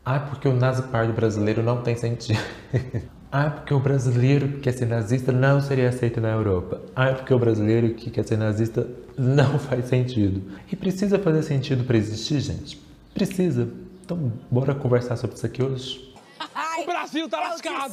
Ah, porque o nazi-pardo brasileiro não tem sentido. Ah, porque o brasileiro que quer ser nazista não seria aceito na Europa. Ah, porque o brasileiro que quer ser nazista não faz sentido. E precisa fazer sentido para existir, gente? Precisa. Então, bora conversar sobre isso aqui hoje? O Brasil tá lascado!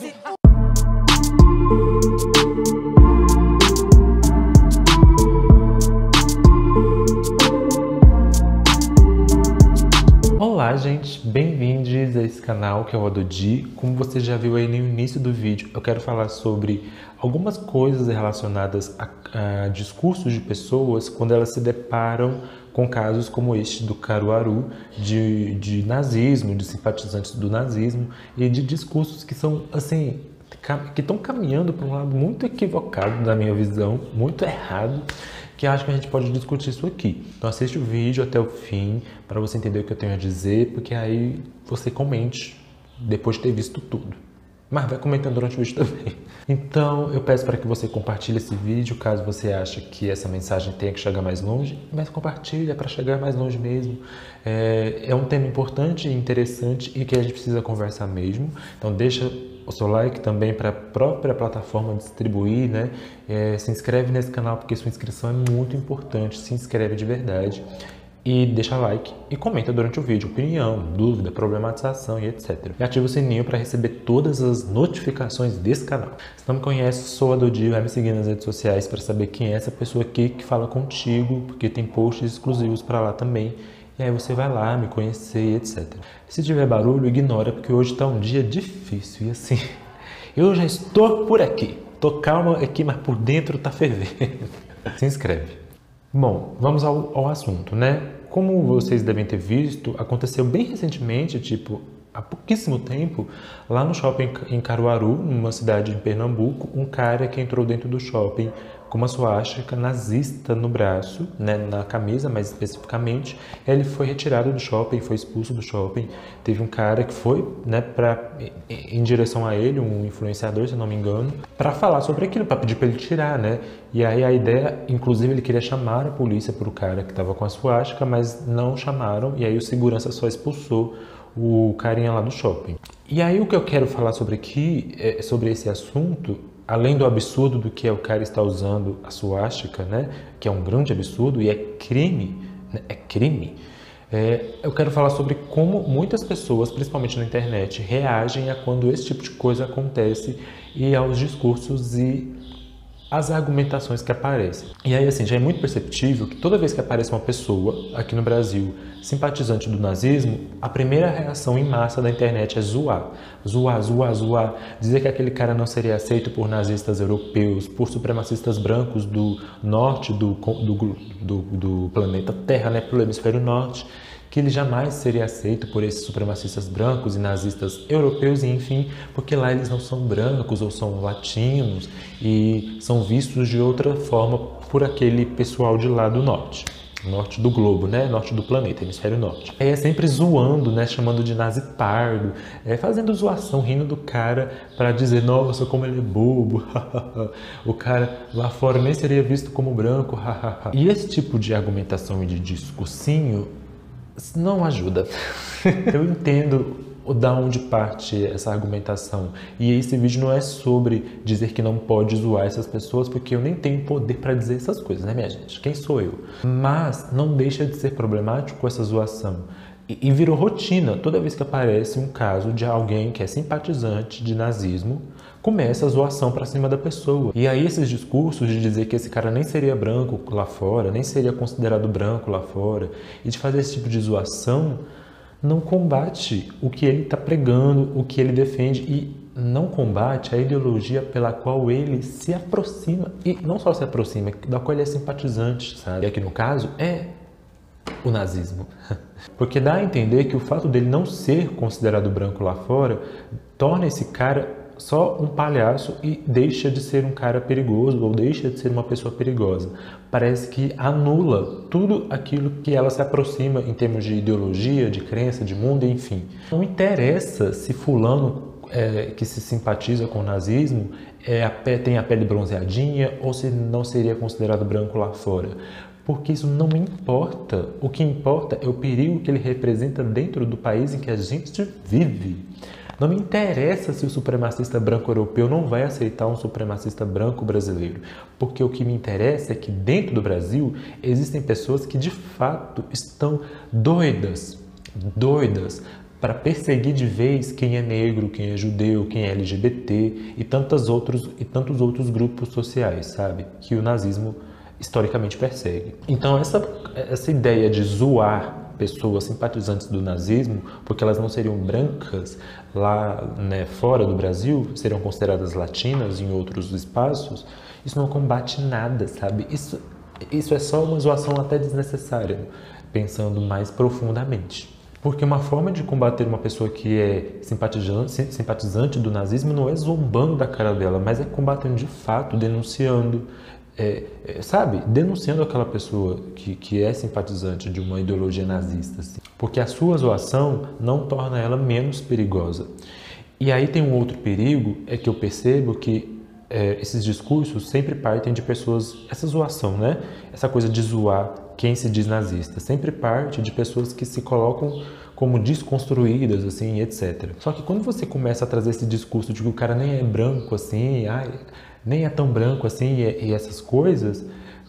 Olá, gente, bem-vindos a esse canal que é o Ododi. Como você já viu aí no início do vídeo, eu quero falar sobre algumas coisas relacionadas a discursos de pessoas quando elas se deparam com casos como este do Caruaru, de nazismo, de simpatizantes do nazismo e de discursos que são, assim, que estão caminhando para um lado muito equivocado da minha visão, muito errado, que acho que a gente pode discutir isso aqui. Então assiste o vídeo até o fim para você entender o que eu tenho a dizer, porque aí você comente depois de ter visto tudo. Mas vai comentando durante o vídeo também. Então eu peço para que você compartilhe esse vídeo, caso você ache que essa mensagem tenha que chegar mais longe, mas compartilha para chegar mais longe mesmo. É um tema importante e interessante e que a gente precisa conversar mesmo. Então deixa o seu like também para a própria plataforma distribuir, né? Se inscreve nesse canal porque sua inscrição é muito importante, se inscreve de verdade e deixa like e comenta durante o vídeo, opinião, dúvida, problematização e etc. E ativa o sininho para receber todas as notificações desse canal. Se não me conhece, sou a Dodi, vai me seguir nas redes sociais para saber quem é essa pessoa aqui que fala contigo, porque tem posts exclusivos para lá também. E aí você vai lá me conhecer e etc. Se tiver barulho, ignora, porque hoje está um dia difícil. E assim, eu já estou por aqui. Tô calma aqui, mas por dentro tá fervendo. Se inscreve. Bom, vamos ao assunto, né? Como vocês devem ter visto, aconteceu bem recentemente, tipo, há pouquíssimo tempo, lá no shopping em Caruaru, numa cidade em Pernambuco, um cara que entrou dentro do shopping com uma suástica nazista no braço, né, na camisa mais especificamente. Ele foi retirado do shopping, foi expulso do shopping. Teve um cara que foi, né, em direção a ele, um influenciador, se não me engano, para falar sobre aquilo, para pedir para ele tirar, né? E aí a ideia, inclusive ele queria chamar a polícia para o cara que estava com a suástica, mas não chamaram, e aí o segurança só expulsou o carinha lá do shopping. E aí o que eu quero falar sobre aqui, sobre esse assunto, além do absurdo do que é o cara estar usando a suástica, né, que é um grande absurdo e é crime, né, eu quero falar sobre como muitas pessoas, principalmente na internet, reagem a quando esse tipo de coisa acontece e aos discursos e as argumentações que aparecem. E aí, assim, já é muito perceptível que toda vez que aparece uma pessoa aqui no Brasil simpatizante do nazismo, a primeira reação em massa da internet é zoar. Zoar. Dizer que aquele cara não seria aceito por nazistas europeus, por supremacistas brancos do norte do planeta Terra, né, pelo hemisfério norte, que ele jamais seria aceito por esses supremacistas brancos e nazistas europeus, e enfim, porque lá eles não são brancos ou são latinos e são vistos de outra forma por aquele pessoal de lá do norte do globo, né? Norte do planeta, hemisfério norte. É sempre zoando, né? Chamando de nazi-pardo, fazendo zoação, rindo do cara para dizer, nossa, como ele é bobo, o cara lá fora nem seria visto como branco, E esse tipo de argumentação e de discursinho não ajuda. Eu entendo da onde parte essa argumentação. E esse vídeo não é sobre dizer que não pode zoar essas pessoas, porque eu nem tenho poder para dizer essas coisas, né, minha gente? Quem sou eu? Mas não deixa de ser problemático essa zoação. E virou rotina. Toda vez que aparece um caso de alguém que é simpatizante de nazismo, começa a zoação para cima da pessoa. E aí esses discursos de dizer que esse cara nem seria branco lá fora, nem seria considerado branco lá fora, e de fazer esse tipo de zoação, não combate o que ele está pregando, o que ele defende, e não combate a ideologia pela qual ele se aproxima, e não só se aproxima, da qual ele é simpatizante, sabe? E aqui no caso é o nazismo. Porque dá a entender que o fato dele não ser considerado branco lá fora torna esse cara só um palhaço e deixa de ser um cara perigoso ou deixa de ser uma pessoa perigosa. Parece que anula tudo aquilo que ela se aproxima em termos de ideologia, de crença, de mundo, enfim. Não interessa se fulano que se simpatiza com o nazismo tem a pele bronzeadinha ou se não seria considerado branco lá fora. porque isso não me importa. O que importa é o perigo que ele representa dentro do país em que a gente vive. Não me interessa se o supremacista branco europeu não vai aceitar um supremacista branco brasileiro, porque o que me interessa é que dentro do Brasil existem pessoas que de fato estão doidas para perseguir de vez quem é negro, quem é judeu, quem é LGBT e tantos outros grupos sociais, sabe? Que o nazismo historicamente persegue. Então essa ideia de zoar pessoas simpatizantes do nazismo, porque elas não seriam brancas lá, né, fora do Brasil, seriam consideradas latinas em outros espaços, isso não combate nada, sabe? Isso é só uma zoação até desnecessária, pensando mais profundamente. Porque uma forma de combater uma pessoa que é simpatizante do nazismo não é zombando da cara dela, mas é combatendo de fato, denunciando, sabe? Denunciando aquela pessoa que é simpatizante de uma ideologia nazista. Assim. Porque a sua zoação não torna ela menos perigosa. E aí tem um outro perigo, é que eu percebo que esses discursos sempre partem de pessoas, essa zoação, né? Essa coisa de zoar quem se diz nazista, sempre parte de pessoas que se colocam como desconstruídas, assim, etc. Só que quando você começa a trazer esse discurso de que o cara nem é branco, assim, nem é tão branco assim, e essas coisas,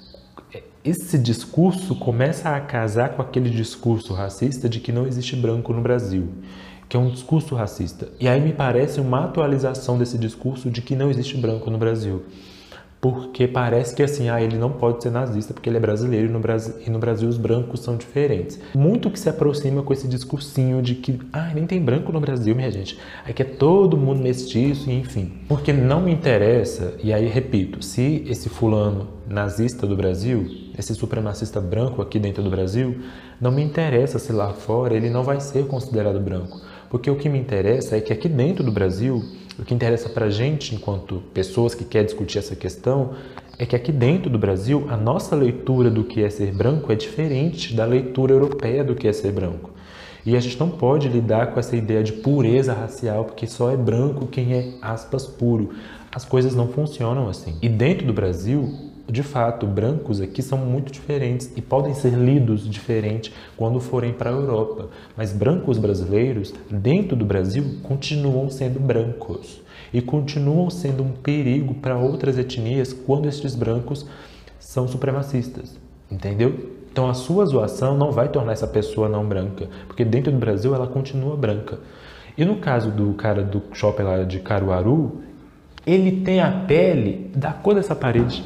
esse discurso começa a casar com aquele discurso racista de que não existe branco no Brasil, que é um discurso racista. E aí me parece uma atualização desse discurso de que não existe branco no Brasil. Porque parece que assim, ele não pode ser nazista porque ele é brasileiro e no Brasil os brancos são diferentes. Muito que se aproxima com esse discursinho de que nem tem branco no Brasil, minha gente. Aqui é todo mundo mestiço, enfim. Porque não me interessa, e aí repito, se esse fulano nazista do Brasil, esse supremacista branco aqui dentro do Brasil, não me interessa se lá fora ele não vai ser considerado branco. Porque o que me interessa é que aqui dentro do Brasil, o que interessa pra gente, enquanto pessoas que querem discutir essa questão, é que aqui dentro do Brasil, a nossa leitura do que é ser branco é diferente da leitura europeia do que é ser branco. E a gente não pode lidar com essa ideia de pureza racial, porque só é branco quem é, aspas, puro. As coisas não funcionam assim. E dentro do Brasil, de fato, brancos aqui são muito diferentes e podem ser lidos diferente quando forem para a Europa. Mas brancos brasileiros, dentro do Brasil, continuam sendo brancos e continuam sendo um perigo para outras etnias quando estes brancos são supremacistas, entendeu? Então a sua zoação não vai tornar essa pessoa não branca, porque dentro do Brasil ela continua branca. E no caso do cara do shopping lá de Caruaru, ele tem a pele da cor dessa parede.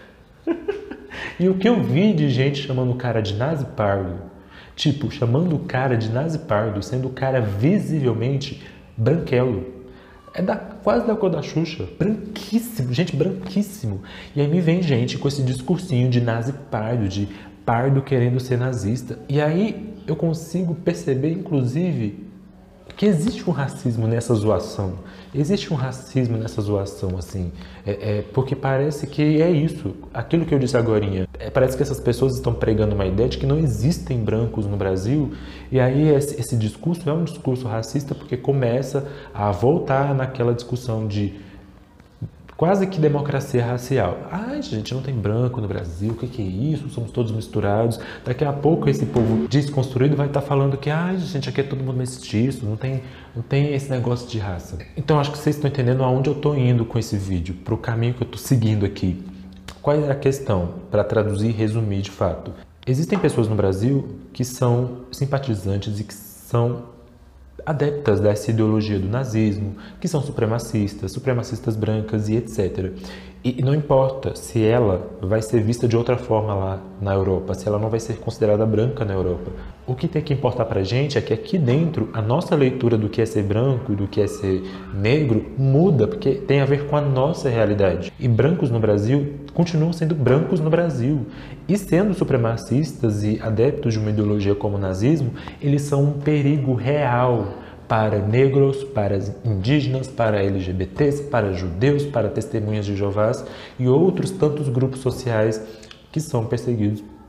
E o que eu vi de gente chamando o cara de nazi pardo, tipo, chamando o cara de nazi pardo, sendo o cara visivelmente branquelo. Quase da cor da Xuxa. Branquíssimo, gente, branquíssimo. E aí me vem gente com esse discursinho de nazi pardo, de pardo querendo ser nazista. E aí eu consigo perceber, inclusive, que existe um racismo nessa zoação. Existe um racismo nessa zoação, assim. Porque parece que é isso. Aquilo que eu disse agorinha. Parece que essas pessoas estão pregando uma ideia de que não existem brancos no Brasil. E aí esse discurso é um discurso racista porque começa a voltar naquela discussão de quase que democracia racial. Gente, não tem branco no Brasil, o que é isso? Somos todos misturados. Daqui a pouco esse povo desconstruído vai estar falando que, gente, aqui é todo mundo mestiço, não tem esse negócio de raça. Então, acho que vocês estão entendendo aonde eu estou indo com esse vídeo, para o caminho que eu estou seguindo aqui. Qual é a questão? Para traduzir e resumir de fato. Existem pessoas no Brasil que são simpatizantes e que são adeptas dessa ideologia do nazismo, que são supremacistas brancas e etc. E não importa se ela vai ser vista de outra forma lá na Europa, se ela não vai ser considerada branca na Europa. O que tem que importar pra gente é que aqui dentro a nossa leitura do que é ser branco, do que é ser negro, muda, porque tem a ver com a nossa realidade. E brancos no Brasil continuam sendo brancos no Brasil. E sendo supremacistas e adeptos de uma ideologia como o nazismo, eles são um perigo real para negros, para indígenas, para LGBTs, para judeus, para testemunhas de Jeová e outros tantos grupos sociais que são perseguidos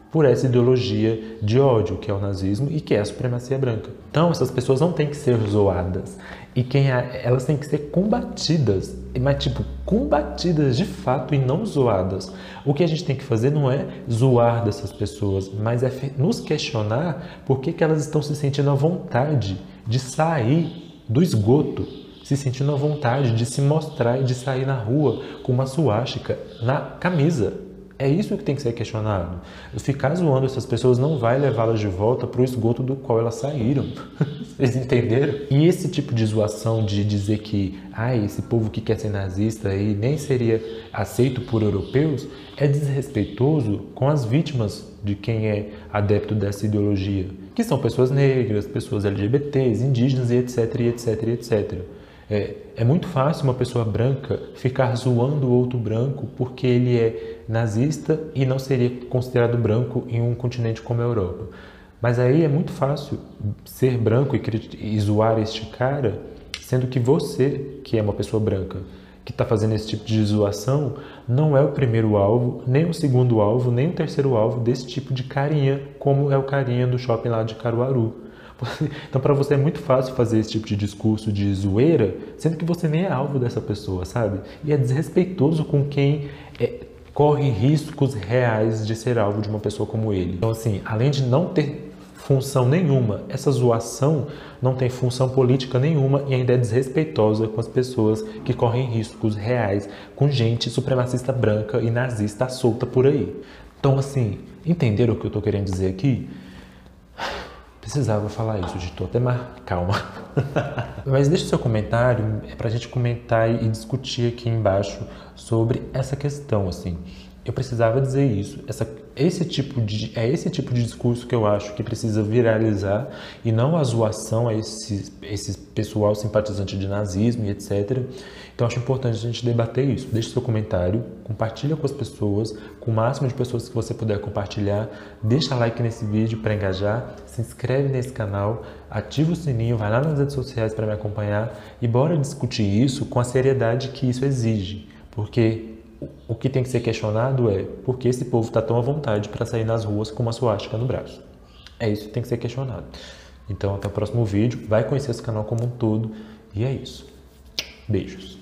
por essa ideologia de ódio, que é o nazismo e que é a supremacia branca. Então, essas pessoas não têm que ser zoadas. E elas têm que ser combatidas, mas tipo, combatidas de fato e não zoadas. O que a gente tem que fazer não é zoar dessas pessoas, mas é nos questionar por que elas estão se sentindo à vontade de sair do esgoto, se sentindo à vontade de se mostrar e de sair na rua com uma suástica na camisa. É isso que tem que ser questionado. Ficar zoando essas pessoas não vai levá-las de volta para o esgoto do qual elas saíram. Vocês entenderam? E esse tipo de zoação de dizer que esse povo que quer ser nazista aí nem seria aceito por europeus é desrespeitoso com as vítimas de quem é adepto dessa ideologia, que são pessoas negras, pessoas LGBTs, indígenas e etc, e etc, e etc. É muito fácil uma pessoa branca ficar zoando o outro branco porque ele é nazista e não seria considerado branco em um continente como a Europa. Mas aí é muito fácil ser branco e zoar este cara, sendo que você, que é uma pessoa branca, que está fazendo esse tipo de zoação, não é o primeiro alvo, nem o segundo alvo, nem o terceiro alvo desse tipo de carinha, como é o carinha do shopping lá de Caruaru. Então, para você é muito fácil fazer esse tipo de discurso de zoeira, sendo que você nem é alvo dessa pessoa, sabe? E é desrespeitoso com quem corre riscos reais de ser alvo de uma pessoa como ele. Então, assim, além de não ter função nenhuma, essa zoação não tem função política nenhuma e ainda é desrespeitosa com as pessoas que correm riscos reais com gente supremacista branca e nazista solta por aí. Então, assim, entenderam o que eu tô querendo dizer aqui? Precisava falar isso, estou até mais calma. Mas deixa o seu comentário para a gente comentar e discutir aqui embaixo sobre essa questão, assim. Eu precisava dizer isso. Esse tipo de discurso que eu acho que precisa viralizar e não a zoação a esse pessoal simpatizante de nazismo e etc. Então acho importante a gente debater isso. Deixe seu comentário, compartilha com as pessoas, com o máximo de pessoas que você puder compartilhar. Deixa like nesse vídeo para engajar, se inscreve nesse canal, ativa o sininho, vai lá nas redes sociais para me acompanhar e bora discutir isso com a seriedade que isso exige. Porque o que tem que ser questionado é por que esse povo está tão à vontade para sair nas ruas com uma suástica no braço. É isso que tem que ser questionado. Então até o próximo vídeo, vai conhecer esse canal como um todo e é isso. Beijos.